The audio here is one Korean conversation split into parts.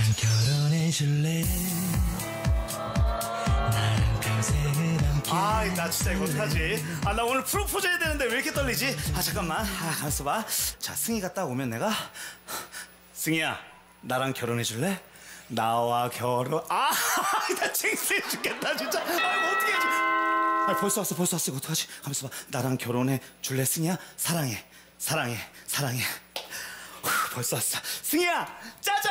결혼해 줄래? 나랑 평생을 함께. 나 진짜 이거 어떡하지? 나 오늘 프로포즈 해야 되는데 왜 이렇게 떨리지? 잠깐만. 가만있어 봐. 자, 승희가 딱 오면 내가 승희야, 나랑 결혼해 줄래? 나와 결혼. 나 창피해 죽겠다 진짜. 이거 어떻게 해야지? 벌써 왔어. 이거 어떡하지? 가만있어 봐. 나랑 결혼해 줄래, 승희야? 사랑해. 벌써 왔어. 승희야, 짜잔!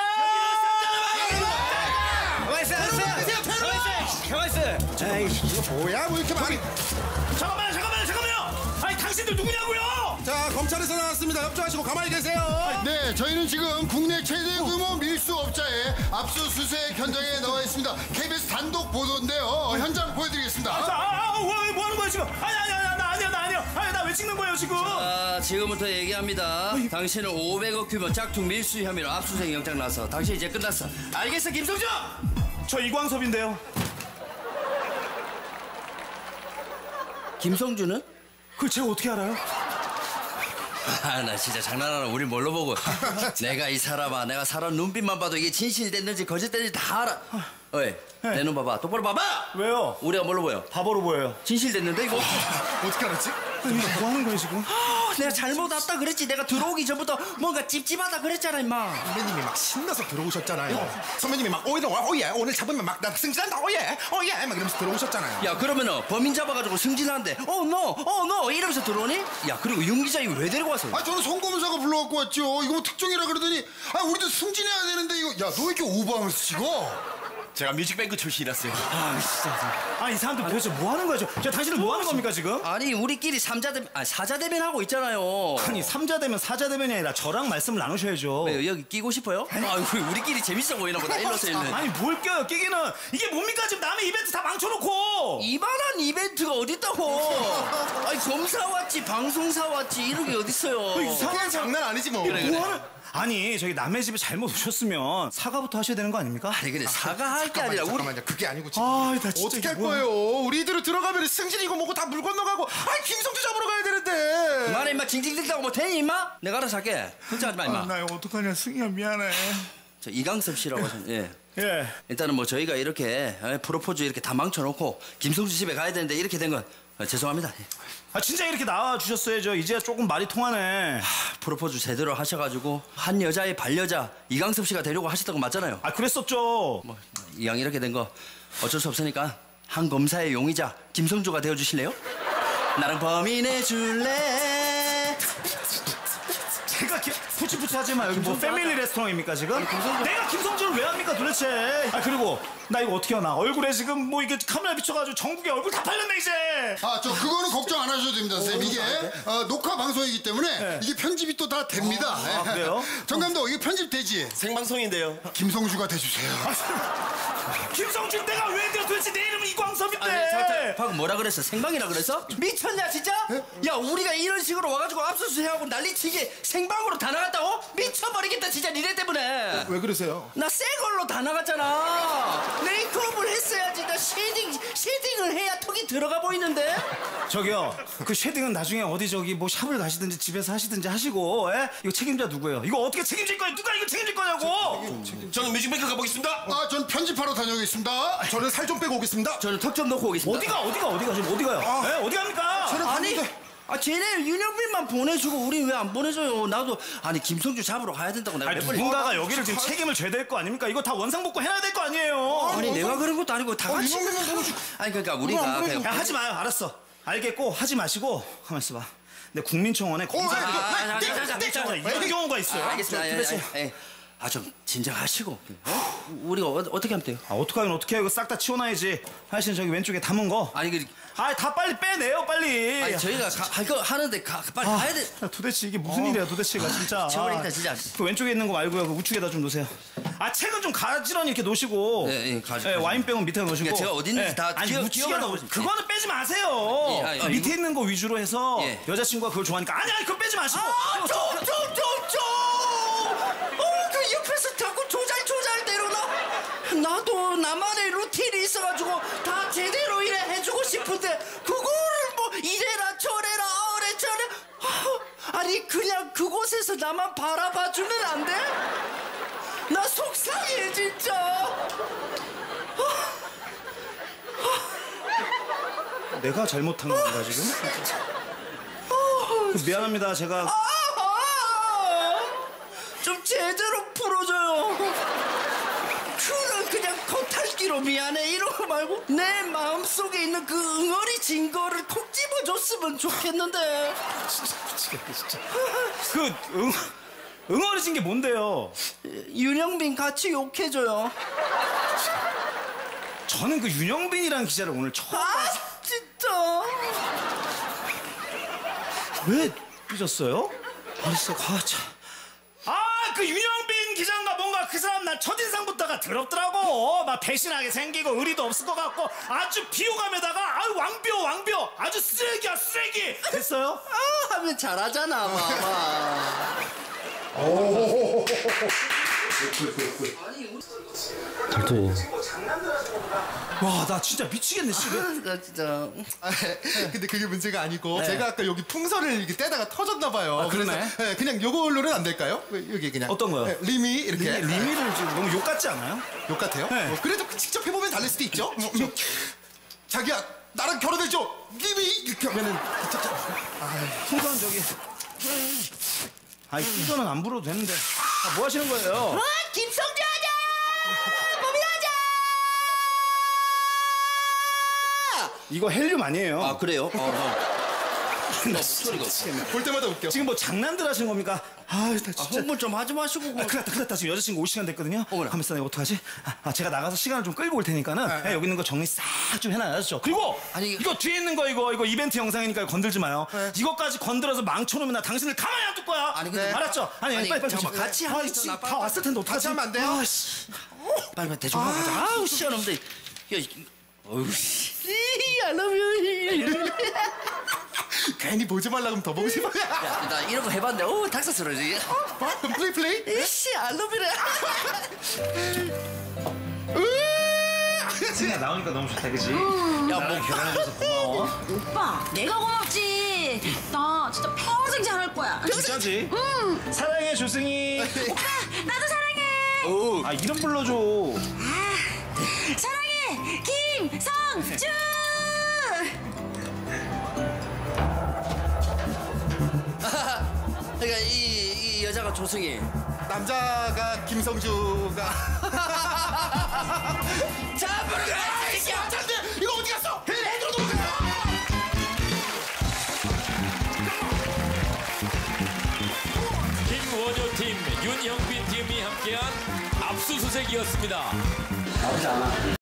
가만있어. 이거 뭐야? 뭐 이렇게 많이. 잠깐만요. 당신들 누구냐고요? 자, 검찰에서 나왔습니다. 협조하시고 가만히 계세요. 네, 저희는 지금 국내 최대 규모 밀수업자의 압수수색 현장에 나와 있습니다. KBS 단독 보도인데요. 현장 보여드리겠습니다. 뭐 하는 거야 지금? 아니요. 나 왜 찍는 거예요 지금? 지금부터 얘기합니다. 당신은 500억 규모 짝퉁 밀수 혐의로 압수수색 영장 나서 당신 이제 끝났어. 알겠어, 김성주? 저 이광섭인데요. 김성주는? 그걸 제가 어떻게 알아요? 나 진짜 장난하나. 우리 뭘로 보고. 내가 이 사람아, 내가 사람 눈빛만 봐도 이게 진실이 됐는지 거짓됐는지 다 알아. 어이, 내 눈 봐봐. 똑바로 봐봐. 왜요? 우리가 뭘로 보여? 바보로 보여요. 진실 됐는데 이거? 어떻게 알았지? 이거 뭐 하는 거예요 지금? 내가 잘못 왔다 그랬지. 내가 들어오기 전부터 뭔가 찝찝하다 그랬잖아, 임마. 선배님이 막 신나서 들어오셨잖아요. 선배님이 막 오예 오늘 잡으면 막 나 승진한다 오예 막 이러면서 들어오셨잖아요. 야, 그러면은 범인 잡아가지고 승진하는데 no 이러면서 들어오니? 야, 그리고 윤 기자 이거 왜 데리고 왔어? 저는 송검사가 불러갖고 왔죠. 이거 뭐 특종이라 그러더니 우리도 승진해야 되는데 이거 야, 너 왜 이렇게 오버하면서 찍어? 제가 뮤직뱅크 출신이랐어요. 진짜. 이 사람들 도대체 뭐 하는 거야? 저 당신들 뭐 하는 겁니까 지금? 아니, 우리끼리 사자대면 하고 있잖아요. 아니, 삼자대면 사자대면이 아니라 저랑 말씀을 나누셔야죠. 왜요? 여기 끼고 싶어요? 우리끼리 재밌어 보이나 보다. 일로서 일로. 아니, 뭘 껴요? 끼기는. 이게 뭡니까? 지금 남의 이벤트 다 망쳐놓고. 이만한 이벤트가 어딨다고. 아니, 검사 왔지, 방송사 왔지, 이런 게 어딨어요. 이상한 장난 아니지 뭐. 그래. 아니, 저기 남의 집에 잘못 오셨으면 사과부터 하셔야 되는 거 아닙니까? 아니, 근데 사과할 게 아니라 잠깐만요. 그게 아니고 지금 나 진짜 어떻게 할 이거 뭐야. 거예요? 우리들은 들어가면 승진이고 뭐고 다 물 건너가고 김성주 잡으러 가야 되는데. 그만해, 임마. 징징대다고 뭐 되니, 임마? 내가 알아서 할게. 걱정하지 마, 임마. 나 이거 어떡하냐. 승희야, 미안해. 저 이강섭 씨라고 하셨. 예. 예. 일단은 뭐 저희가 이렇게 프로포즈 이렇게 다 망쳐놓고 김성주 집에 가야 되는데 이렇게 된 건 죄송합니다. 진짜 이렇게 나와주셨어야죠. 이제야 조금 말이 통하네. 프로포즈 제대로 하셔가지고 한 여자의 반려자 이강섭 씨가 되려고 하셨던 거 맞잖아요. 그랬었죠. 뭐 이왕 이렇게 된 거 어쩔 수 없으니까 한 검사의 용의자 김성주가 되어주실래요? 나랑 범인해 줄래? 제가 푸치푸치 하지 마. 여기 뭐 패밀리 레스토랑입니까 지금? 내가 김성주를 왜 합니까 도대체? 그리고 나 이거 어떻게 하나? 얼굴에 지금 뭐 이게 카메라 비춰가지고 전국에 얼굴 다 팔렸네 이제. 그거는 걱정 안 하셔도 됩니다, 쌤. 이게 녹화 방송이기 때문에 이게 편집이 또 다 됩니다. 그래요? 정 감독, 이거 편집되지? 생방송인데요. 김성주가 돼주세요. 김성주 내가 왜 돼요? 도대체 내 이름은 이광섭인데. 방금 뭐라 그랬어? 생방이라 그랬어? 미쳤냐 진짜? 야, 우리가 이런 식으로 와가지고 압수수색하고 난리치게 생방으로 다 나갔다고? 미쳐버리겠다 진짜 니네 때문에. 왜 그러세요? 나 새 걸로 다 나갔잖아. 메이크업을 했어야지. 나 쉐딩을 해야 턱이 들어가 보이는데. 저기요, 그 쉐딩은 나중에 어디 저기 뭐 샵을 가시든지 집에서 하시든지 하시고. 이거 책임자 누구예요? 이거 어떻게 책임질 거예요? 누가 이거 책임질 거냐고? 저는 뮤직뱅크 가보겠습니다. 전 편집하러 다녀오겠습니다. 저는 살 좀 빼고 오겠습니다. 저는 턱 좀 놓고 오겠습니다. 어디가 지금 어디 가요? 어디 갑니까? 아니, 쟤네 윤영빈만 보내주고 우린 왜 안 보내줘요? 나도 김성주 잡으러 가야 된다고 내가 몇 번. 누군가가 여기를 지금 책임을 져야 될 거 아닙니까? 이거 다 원상복구 해야 될 거 아니에요. 아니, 내가 그런 것도 아니고 다 같이. 아니, 그러니까 우리가 그냥. 하지 마요. 알았어. 알겠고 하지 마시고 가만 있어봐. 내 국민청원에 공사. 이런 경우가 있어요. 알겠습니다. 좀 진정하시고. 우리가 어떻게 하면 돼요? 어떻게 하긴 어떻게 해요? 이거 싹 다 치워놔야지. 하여튼 저기 왼쪽에 담은 거. 다 빨리 빼내요 빨리. 저희가 이거 하는데 빨리 가야 돼. 도대체 이게 무슨 일이야 도대체가 진짜. 치워버리겠다 진짜. 그 왼쪽에 있는 거 말고요. 그 우측에다 좀 놓으세요. 책은 좀 가지런히 이렇게 놓으시고. 네, 와인병은 밑에 놓으시고. 제가 어디 있는지 다 우측에다 놓으시고. 그거는 빼지 마세요. 밑에 있는 거 위주로 해서 여자친구가 그걸 좋아하니까. 아니 그거 빼지 마시고. 그 옆에서 자꾸 조잘대로 나도 나만의 루틴이 있어가지고 다 제대로 해주고 싶은데 그거를 뭐 이래라 저래라 아니 그냥 그곳에서 나만 바라봐주면 안 돼? 나 속상해 진짜. 내가 잘못한 건가 지금? 미안합니다. 제가 좀 제대로 풀어줘요. 그냥 겉핥기로 미안해 이런 거 말고 내 마음속에 있는 그 응어리 진 거를 콕 집어줬으면 좋겠는데. 미치겠네 진짜. 그 응어리진 게 뭔데요? 윤영빈 같이 욕해줘요. 저는 그 윤영빈이라는 기자를 오늘 처음 진짜. 왜 삐졌어요? 알았어. 그 윤영빈 기자인가 뭔가 그 사람 날 첫인상부터가 더럽더라고. 막 배신하게 생기고 의리도 없을 것 같고 아주 비호감에다가 아유 왕비호 아주 쓰레기야 쓰레기. 됐어요? 하면 잘하잖아 마마. 와 나 진짜 미치겠네 지금. 나 진짜. 근데 그게 문제가 아니고 제가 아까 여기 풍선을 이렇게 떼다가 터졌나 봐요. 그러네. 그래서 그냥 요걸로는 안 될까요? 여기 그냥 어떤 거요? 리미 이렇게 리미를 지금 너무 욕 같지 않아요? 욕 같아요? 네. 그래도 직접 해보면 달릴 수도 있죠. 자기야 나랑 결혼해줘 리미 이렇게 하면은 풍선 저기. 아이 풍선은 안 불어도 되는데. 뭐 하시는 거예요? 김성주 하자. 범인 하자. 이거 헬륨 아니에요? 아 그래요? 나 소리가 없어. 볼 때마다 웃겨. 지금 뭐 장난들 하시는 겁니까? 나 진짜. 흥분 좀 하지 마시고. 큰일 났다. 지금 여자친구 올 시간 됐거든요. 어머나. 가만있어, 이거 어떡하지? 제가 나가서 시간을 좀 끌고 올 테니까는 여기 있는 거 정리 싹 좀 해놔야죠. 그리고 아니, 이거 뒤에 있는 거 이거 이벤트 영상이니까 건들지 마요. 이것까지 건드려서 망쳐놓으면 나 당신을 가만히 안 둘 거야. 아니, 근데 알았죠? 아니, 빨리. 잠깐만, 같이 아, 하면 씨, 나 다 왔을 텐데 어떡하지? 같이 하면 안 돼요? 아씨. 빨리 대충 가자. 아우 시원한데. 야, 어우 씨. I love you. 괜히 보지 말라 그러면 더 보고 싶어요. 야, 나 이런 거 해봤는데, 오 닭사스러워. 플레이. 이씨, I love you. 승희야 나오니까 너무 좋다, 그지? 야, 뭐 결혼해줘서 고마워. 오빠, 내가 고맙지. 나 진짜 평생 잘할 거야. 진짜지? 사랑해, 조승희. 오빠, 나도 사랑해. 아, 이름 불러줘. 사랑해, 김성주. 그러니까 이 여자가 조승희. 남자가 김성주가. 잡으러 가. 안돼 이거 어디 갔어? 해줘 놓으세요. 김원효팀, 윤형빈 팀이 함께한 압수수색이었습니다.